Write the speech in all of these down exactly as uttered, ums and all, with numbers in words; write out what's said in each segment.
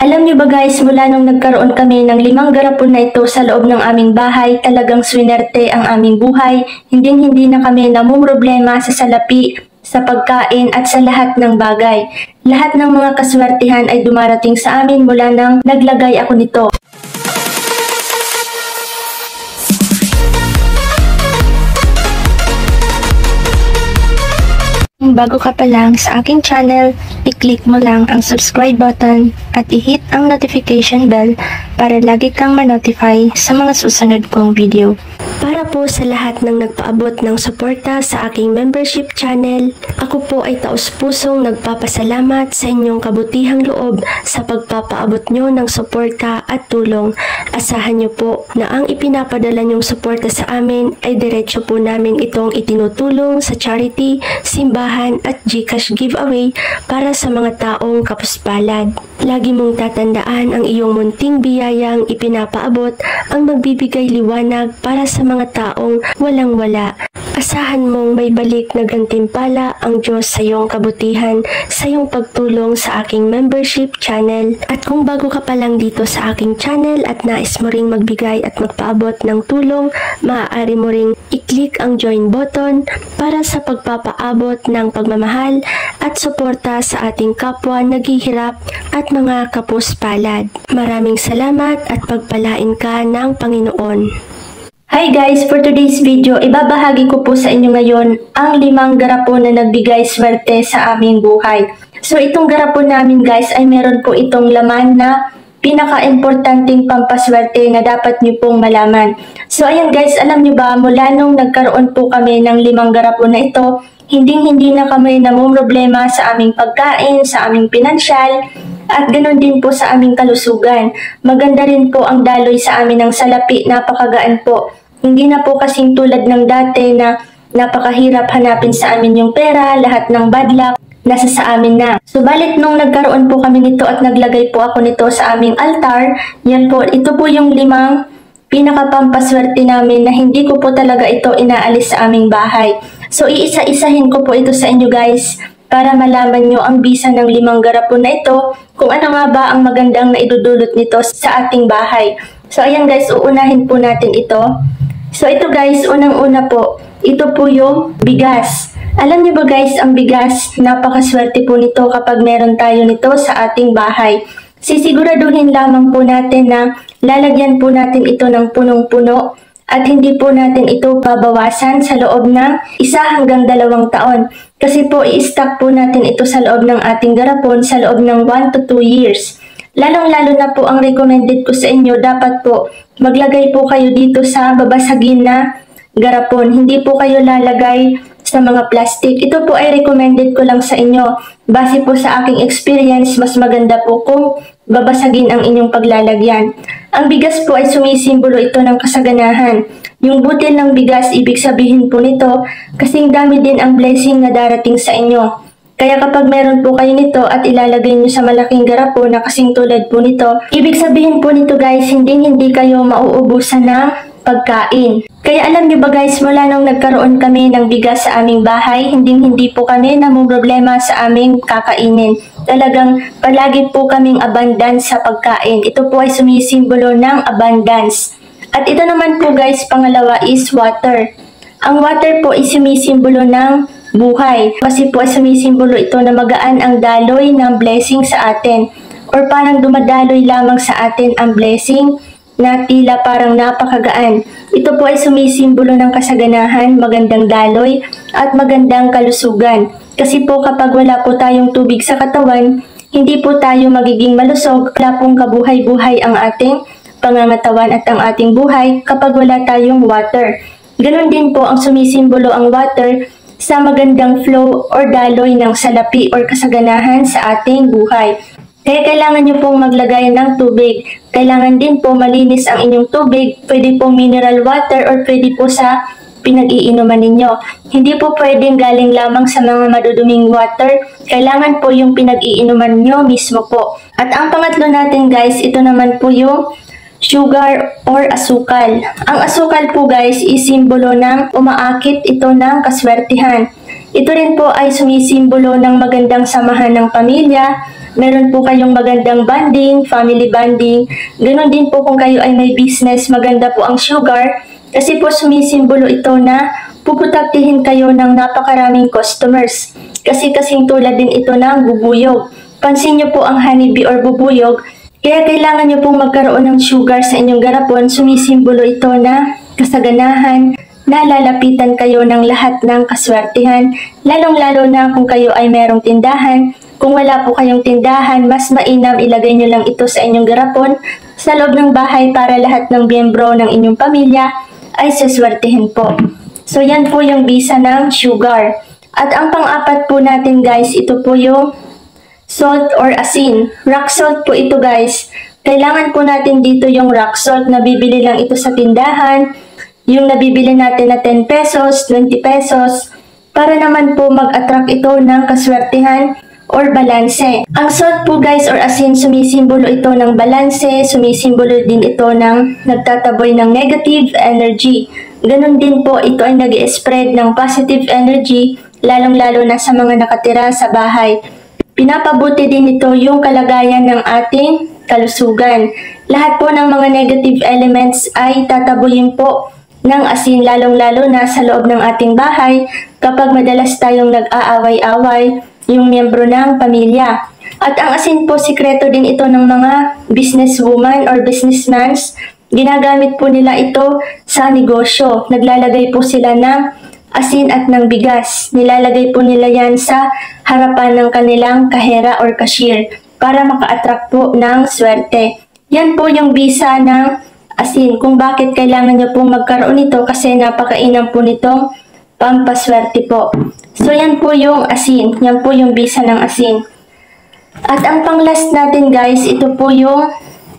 Alam niyo ba guys, mula nung nagkaroon kami ng limang garapon na ito sa loob ng aming bahay, talagang swinerte ang aming buhay. Hinding-hindi na kami namumroblema sa salapi, sa pagkain at sa lahat ng bagay. Lahat ng mga kaswertihan ay dumarating sa amin mula nang naglagay ako nito. Bago ka pa lang sa aking channel, i-click mo lang ang subscribe button at i-hit ang notification bell para lagi kang ma-notify sa mga susunod kong video. Para po sa lahat ng nagpaabot ng suporta sa aking membership channel, ako po ay taos-pusong nagpapasalamat sa inyong kabutihang loob sa pagpapaabot nyo ng suporta at tulong. Asahan nyo po na ang ipinapadala nyong suporta sa amin ay diretso po namin itong itinutulong sa charity, simbahan at GCash giveaway para sa mga taong kapuspalad. Lagi mong tatandaan ang iyong munting biyayang ipinapaabot ang magbibigay liwanag para sa mga taong walang-wala. Asahan mong may balik na gantimpala ang Diyos sa iyong kabutihan, sa iyong pagtulong sa aking membership channel. At kung bago ka pa lang dito sa aking channel at nais mo ring magbigay at magpaabot ng tulong, maaari mo ring i-click ang join button para sa pagpapaabot ng pagmamahal at suporta sa ating kapwa naghihirap at mga kapuspalad. Maraming salamat at pagpalain ka ng Panginoon. Hi guys! For today's video, ibabahagi ko po sa inyo ngayon ang limang garapon na nagbigay swerte sa aming buhay. So itong garapon namin guys ay meron po itong laman na pinaka-importanting pampaswerte na dapat niyo pong malaman. So ayan guys, alam niyo ba, mula nung nagkaroon po kami ng limang garapon na ito, hinding-hindi na kami namumroblema sa aming pagkain, sa aming pinansyal, at ganoon din po sa aming kalusugan. Maganda rin po ang daloy sa amin ng salapi, napakagaan po. Hindi na po kasing tulad ng dati na napakahirap hanapin sa amin yung pera, lahat ng bad luck nasa sa amin na. Subalit nung nagkaroon po kami nito at naglagay po ako nito sa aming altar, yan po, ito po yung limang pinakapampaswerte namin na hindi ko po talaga ito inaalis sa aming bahay. So iisa-isahin ko po ito sa inyo guys para malaman nyo ang bisa ng limang garapon na ito, kung ano nga ba ang magandang naidudulot nito sa ating bahay. So ayan guys, uunahin po natin ito. So ito guys, unang-una po, ito po yung bigas. Alam niyo ba guys, ang bigas, napakaswerte po nito kapag meron tayo nito sa ating bahay. Sisiguraduhin lamang po natin na lalagyan po natin ito ng punong-puno at hindi po natin ito babawasan sa loob ng isa hanggang dalawang taon. Kasi po i-stock po natin ito sa loob ng ating garapon sa loob ng one to two years. Lalong-lalo na po ang recommended ko sa inyo, dapat po maglagay po kayo dito sa babasagin na garapon. Hindi po kayo lalagay sa mga plastic. Ito po ay recommended ko lang sa inyo. Base po sa aking experience, mas maganda po kung babasagin ang inyong paglalagyan. Ang bigas po ay sumisimbolo ito ng kasaganahan. Yung butil ng bigas, ibig sabihin po nito, kasing dami din ang blessing na darating sa inyo. Kaya kapag meron po kayo nito at ilalagay nyo sa malaking garapon na kasing tulad po nito, ibig sabihin po nito guys, hindi hindi kayo mauubusan ng pagkain. Kaya alam nyo ba guys, mula nung nagkaroon kami ng bigas sa aming bahay, hindi hindi po kami namumroblema sa aming kakainin. Talagang palagi po kaming abundance sa pagkain. Ito po ay sumisimbolo ng abundance. At ito naman po guys, pangalawa is water. Ang water po ay sumisimbolo ng buhay. Kasi po ay sumisimbolo ito na magaan ang daloy ng blessing sa atin. Or parang dumadaloy lamang sa atin ang blessing na tila parang napakagaan. Ito po ay sumisimbolo ng kasaganahan, magandang daloy, at magandang kalusugan. Kasi po kapag wala po tayong tubig sa katawan, hindi po tayo magiging malusog, wala pong kabuhay-buhay ang ating pangangatawan at ang ating buhay kapag wala tayong water. Ganon din po ang sumisimbolo ang water sa magandang flow or daloy ng salapi or kasaganahan sa ating buhay. Kaya kailangan nyo pong maglagay ng tubig. Kailangan din po malinis ang inyong tubig. Pwede po mineral water or pwede po sa pinag-iinuman ninyo. Hindi po pwedeng galing lamang sa mga maduduming water. Kailangan po yung pinag-iinuman nyo mismo po. At ang pangatlo natin guys, ito naman po yung sugar or asukal. Ang asukal po guys is simbolo ng umaakit ito ng kaswertihan. Ito rin po ay sumisimbolo ng magandang samahan ng pamilya meron po kayong magandang bonding, family bonding. Ganon din po kung kayo ay may business, maganda po ang sugar. Kasi po sumisimbolo ito na puputaktihin kayo ng napakaraming customers. Kasi kasing tulad din ito ng bubuyog. Pansin nyo po ang honeybee or bubuyog, kaya kailangan nyo pong magkaroon ng sugar sa inyong garapon. Sumisimbolo ito na kasaganahan, nalalapitan kayo ng lahat ng kaswertihan, lalong-lalo na kung kayo ay merong tindahan. Kung wala po kayong tindahan, mas mainam ilagay nyo lang ito sa inyong garapon sa loob ng bahay para lahat ng miyembro ng inyong pamilya ay saswertihin po. So yan po yung bisa ng sugar. At ang pang-apat po natin guys, ito po yung salt or asin. Rock salt po ito guys. Kailangan po natin dito yung rock salt na bibili lang ito sa tindahan. Yung nabibili natin na ten pesos, twenty pesos. Para naman po mag-attract ito ng kaswertihan or balanse. Ang salt po guys or asin, sumisimbolo ito ng balanse. Sumisimbolo din ito ng nagtataboy ng negative energy. Ganon din po, ito ay nag-spread ng positive energy, lalong-lalo na sa mga nakatira sa bahay. Pinapabuti din ito yung kalagayan ng ating kalusugan. Lahat po ng mga negative elements ay tatabuyin po ng asin, lalong-lalo na sa loob ng ating bahay kapag madalas tayong nag-aaway-away yung miyembro ng pamilya. At ang asin po, sikreto din ito ng mga businesswoman or businessmans. Ginagamit po nila ito sa negosyo. Naglalagay po sila ng asin at ng bigas. Nilalagay po nila yan sa harapan ng kanilang kahera or cashier para maka-attract po ng swerte. Yan po yung bisa ng asin. Kung bakit kailangan nyo pong magkaroon nito kasi napakainam po nitong pampaswerte po. So yan po yung asin. Yan po yung bisa ng asin. At ang pang-last natin guys, ito po yung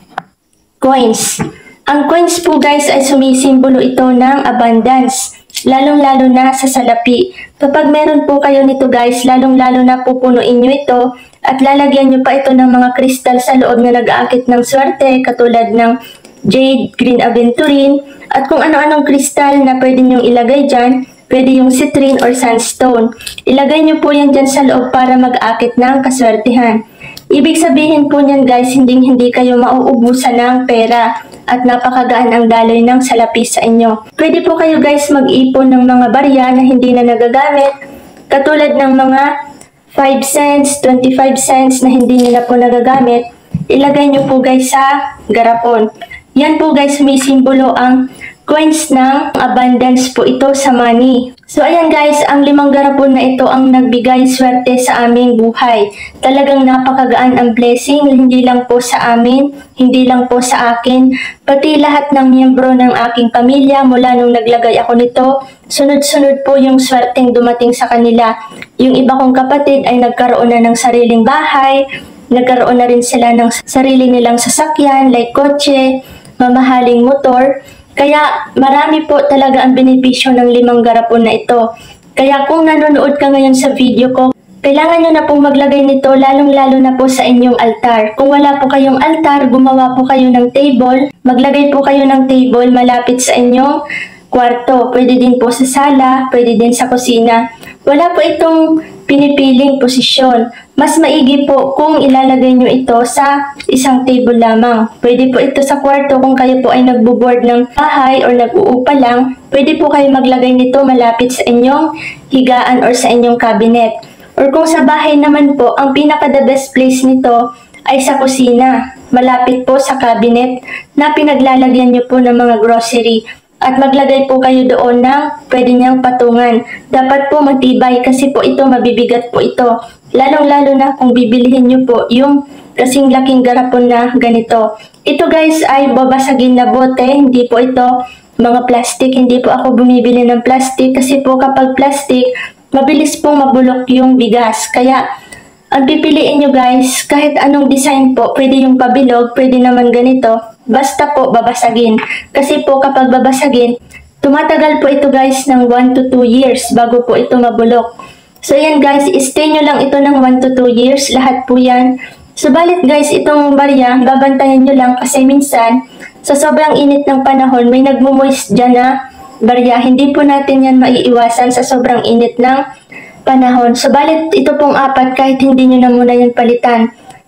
coins. Ang coins po guys ay sumisimbolo ito ng abundance. Lalong-lalo na sa salapi. Kapag meron po kayo nito guys, lalong-lalo na pupunuin nyo ito at lalagyan nyo pa ito ng mga kristal sa loob na nag-aakit ng swerte katulad ng jade, green aventurine at kung ano-anong kristal na pwede nyong ilagay dyan. Pwede yung citrine or sandstone. Ilagay nyo po yan dyan sa loob para mag-aakit ng kaswertihan. Ibig sabihin po niyan guys, hindi hindi kayo mauubusan ng pera at napakagaan ang daloy ng salapi sa inyo. Pwede po kayo guys mag-ipon ng mga barya na hindi na nagagamit, katulad ng mga five cents, twenty-five cents na hindi nila po nagagamit. Ilagay nyo po guys sa garapon. Yan po guys, may simbolo ang coins ng abundance po ito sa money. So ayan guys, ang limang garapon na ito ang nagbigay swerte sa aming buhay. Talagang napakagaan ang blessing, hindi lang po sa amin, hindi lang po sa akin, pati lahat ng miyembro ng aking pamilya mula nung naglagay ako nito. Sunod-sunod po yung swerteng dumating sa kanila. Yung iba kong kapatid ay nagkaroon na ng sariling bahay, nagkaroon na rin sila ng sarili nilang sasakyan like kotse, mamahaling motor. Kaya marami po talaga ang benepisyo ng limang garapon na ito. Kaya kung nanonood ka ngayon sa video ko, kailangan nyo na pong maglagay nito lalong-lalo na po sa inyong altar. Kung wala po kayong altar, gumawa po kayo ng table. Maglagay po kayo ng table malapit sa inyong kwarto. Pwede din po sa sala, pwede din sa kusina. Wala po itong pinipiling posisyon. Mas maigi po kung ilalagay nyo ito sa isang table lamang. Pwede po ito sa kwarto kung kayo po ay nagbo-board ng bahay or nag-uupa lang. Pwede po kayo maglagay nito malapit sa inyong higaan or sa inyong cabinet. Or kung sa bahay naman po, ang pinaka the best place nito ay sa kusina. Malapit po sa cabinet na pinaglalagyan nyo po ng mga grocery. At maglagay po kayo doon ng pwede niyang patungan. Dapat po matibay kasi po ito, mabibigat po ito. Lalong-lalo na kung bibilihin nyo po yung kasing laking garapon na ganito. Ito guys ay babasagin na bote, hindi po ito mga plastic. Hindi po ako bumibili ng plastic kasi po kapag plastic, mabilis pong mabulok yung bigas. Kaya ang pipiliin nyo guys, kahit anong design po, pwede yung pabilog, pwede naman ganito. Basta po babasagin. Kasi po kapag babasagin, tumatagal po ito guys ng one to two years bago po ito mabulok. So yan guys, stay nyo lang ito ng one to two years. Lahat po yan. Subalit guys, itong barya, babantayan nyo lang kasi minsan, sa sobrang init ng panahon, may nagmumoist dyan na barya. Hindi po natin yan maiiwasan sa sobrang init ng panahon. Subalit ito pong apat, kahit hindi nyo na muna yan palitan.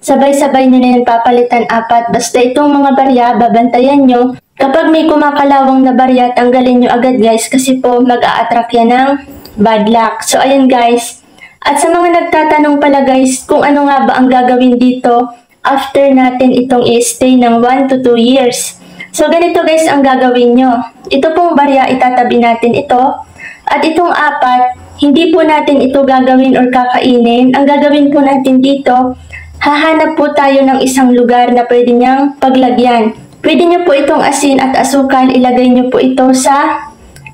sabay-sabay nyo na yan papalitan apat. Basta itong mga barya, babantayan nyo. Kapag may kumakalawang na barya, tanggalin nyo agad guys kasi po mag-a-attract yan ng bad luck. So ayan guys. At sa mga nagtatanong pala guys kung ano nga ba ang gagawin dito after natin itong i-stay ng one to two years. So ganito guys ang gagawin nyo. Ito pong barya, itatabi natin ito. At itong apat, hindi po natin ito gagawin or kakainin. Ang gagawin po natin dito, hahanap po tayo ng isang lugar na pwede niyang paglagyan. Pwede niyo po itong asin at asukal, ilagay niyo po ito sa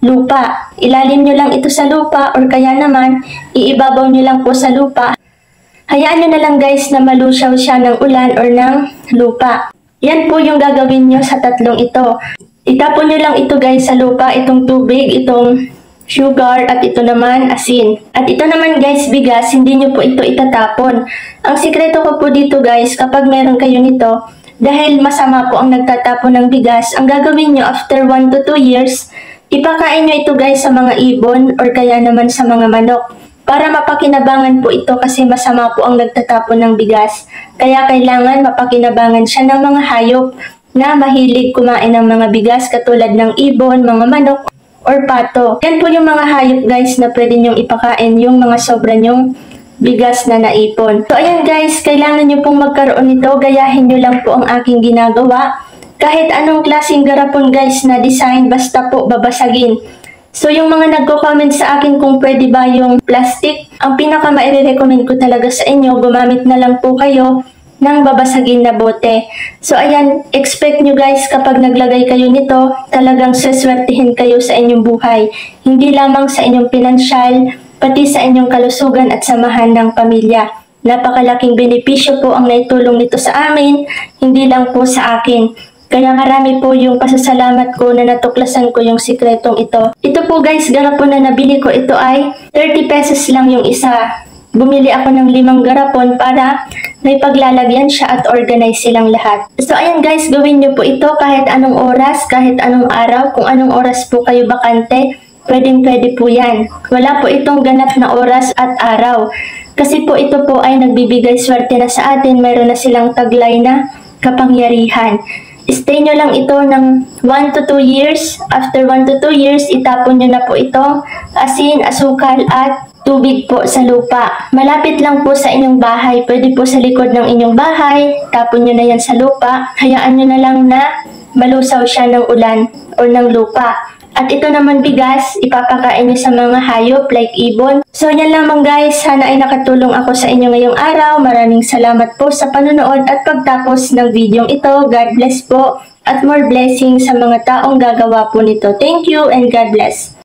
lupa. Ilalim niyo lang ito sa lupa or kaya naman, iibabaw niyo lang po sa lupa. Hayaan niyo na lang guys na malusyaw siya ng ulan or ng lupa. Yan po yung gagawin niyo sa tatlong ito. Itapon niyo lang ito guys sa lupa, itong tubig, itong sugar, at ito naman asin. At ito naman guys bigas, hindi nyo po ito itatapon. Ang sikreto ko po dito guys, kapag meron kayo nito, dahil masama po ang nagtatapon ng bigas, ang gagawin nyo after one to two years, ipakain nyo ito guys sa mga ibon or kaya naman sa mga manok. Para mapakinabangan po ito kasi masama po ang nagtatapon ng bigas. Kaya kailangan mapakinabangan siya ng mga hayop na mahilig kumain ng mga bigas katulad ng ibon, mga manok, or pato. Yan po yung mga hayop guys na pwede nyong ipakain yung mga sobra nyong bigas na naipon. So ayan guys, kailangan nyo pong magkaroon nito. Gayahin nyo lang po ang aking ginagawa. Kahit anong klaseng garapon guys na design, basta po babasagin. So yung mga nagko-comment sa akin kung pwede ba yung plastic, ang pinaka ma-recommend ko talaga sa inyo, gumamit na lang po kayo ng babasagin na bote. So ayan, expect nyo guys kapag naglagay kayo nito, talagang seswertihin kayo sa inyong buhay. Hindi lamang sa inyong pinansyal, pati sa inyong kalusugan at samahan ng pamilya. Napakalaking benepisyo po ang naitulong nito sa amin, hindi lang po sa akin. Kaya marami po yung pasasalamat ko na natuklasan ko yung sikretong ito. Ito po guys, garapon na nabili ko, ito ay thirty pesos lang yung isa. Bumili ako ng limang garapon para may paglalagyan siya at organize silang lahat. So ayan guys, gawin nyo po ito kahit anong oras, kahit anong araw. Kung anong oras po kayo bakante, pwedeng pwede po yan. Wala po itong ganap na oras at araw. Kasi po ito po ay nagbibigay swerte na sa atin. Mayroon na silang taglay na kapangyarihan. Stay nyo lang ito ng one to two years. After one to two years, itapon nyo na po ito. Asin, asukal at tubig po sa lupa. Malapit lang po sa inyong bahay. Pwede po sa likod ng inyong bahay. Tapon nyo na yan sa lupa. Hayaan nyo na lang na malusaw siya ng ulan o ng lupa. At ito naman bigas, ipapakain nyo sa mga hayop like ibon. So yan lamang guys, sana ay nakatulong ako sa inyo ngayong araw. Maraming salamat po sa panonood at pagtapos ng video ito. God bless po at more blessings sa mga taong gagawa po nito. Thank you and God bless.